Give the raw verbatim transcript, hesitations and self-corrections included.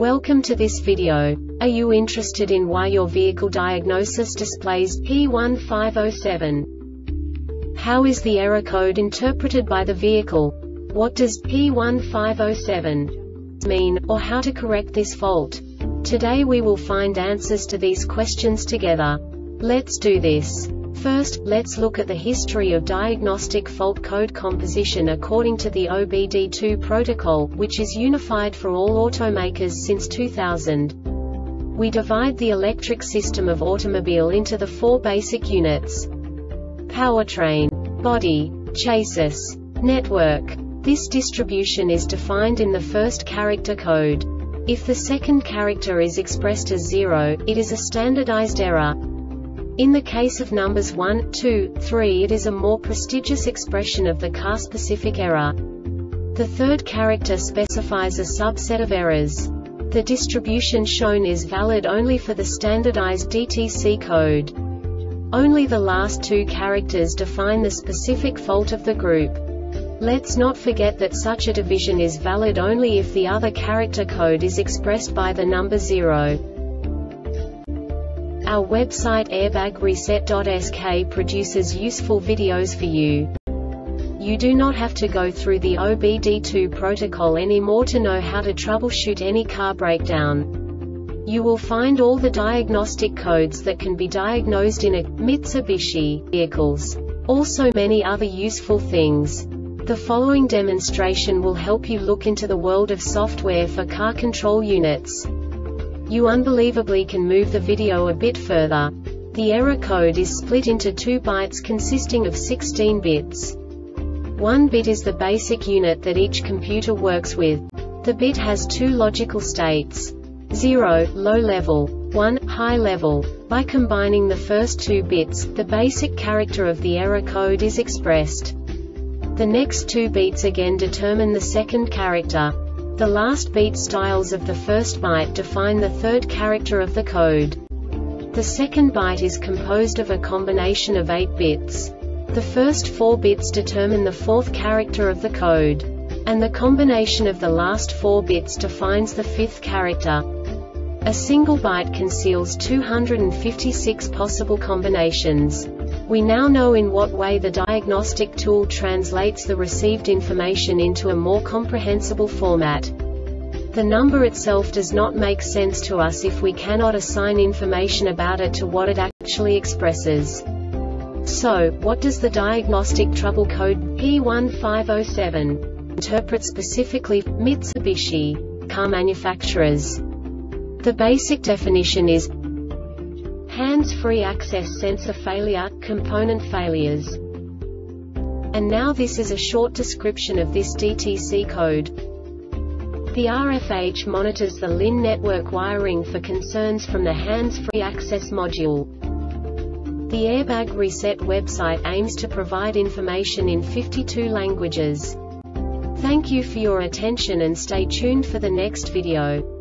Welcome to this video. Are you interested in why your vehicle diagnosis displays P one five zero seven? How is the error code interpreted by the vehicle? What does P one five zero seven mean, or how to correct this fault? Today we will find answers to these questions together. Let's do this. First, let's look at the history of diagnostic fault code composition according to the O B D two protocol, which is unified for all automakers since two thousand. We divide the electric system of automobile into the four basic units: powertrain, body, chassis, network. This distribution is defined in the first character code. If the second character is expressed as zero, it is a standardized error. In the case of numbers one, two, three, it is a more prestigious expression of the car-specific error. The third character specifies a subset of errors. The distribution shown is valid only for the standardized D T C code. Only the last two characters define the specific fault of the group. Let's not forget that such a division is valid only if the other character code is expressed by the number zero. Our website airbag reset dot S K produces useful videos for you. You do not have to go through the O B D two protocol anymore to know how to troubleshoot any car breakdown. You will find all the diagnostic codes that can be diagnosed in a Mitsubishi vehicles. Also many other useful things. The following demonstration will help you look into the world of software for car control units. You unbelievably can move the video a bit further. The error code is split into two bytes consisting of sixteen bits. One bit is the basic unit that each computer works with. The bit has two logical states: zero, low level, one, high level. By combining the first two bits, the basic character of the error code is expressed. The next two bits again determine the second character. The last beat styles of the first byte define the third character of the code. The second byte is composed of a combination of eight bits. The first four bits determine the fourth character of the code. And the combination of the last four bits defines the fifth character. A single byte conceals two hundred fifty-six possible combinations. We now know in what way the diagnostic tool translates the received information into a more comprehensible format. The number itself does not make sense to us if we cannot assign information about it to what it actually expresses. So, what does the diagnostic trouble code P one five zero seven interpret specifically for Mitsubishi car manufacturers? The basic definition is hands-free access sensor failure, component failures. And now this is a short description of this D T C code. The R F H monitors the L I N network wiring for concerns from the hands-free access module. The Airbag Reset website aims to provide information in fifty-two languages. Thank you for your attention and stay tuned for the next video.